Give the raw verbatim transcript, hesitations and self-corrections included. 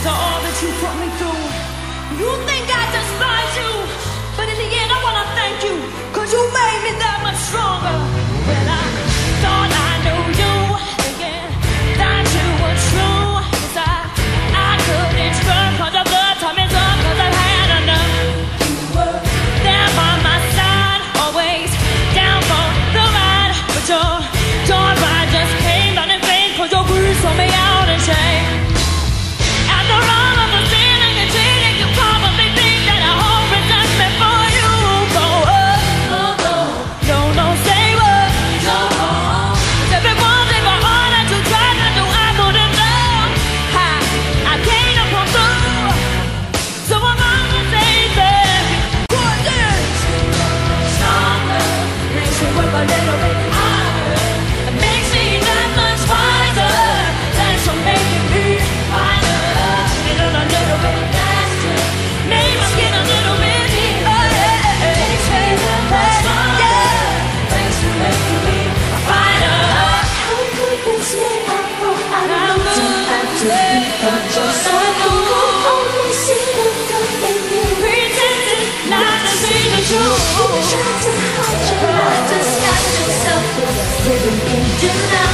after all that you put me through. You think I despise you, but in the end I wanna thank you, cause you made me that much stronger. When I thought I knew you, thinking that you were true, yes, I, I couldn't trust, cause the blood time is up, cause I've had enough. You were there by my side, always down for the ride, but your door ride just came down in vain, cause your bruise told me out in shame. After all of the sin and the cheating, you probably think that I hold resentment for you. Go up, no, no, no, no, say what? No, no. Everyone think for all that you tried to do, I couldn't do. I, I can't come through, so I'm on the same thing. What's it? Stronger, makes me work a little bit harder. It makes me that much wiser. Thanks for making me wiser. And a little bit faster. Made my skin a little bit deeper. Makes me that much stronger. Thanks for making me wiser. How could this be? I thought I don't have to be on your side. I could only see the good in you. Pretending not to see the truth. You tried to hide your light, disguise yourself with living in denial.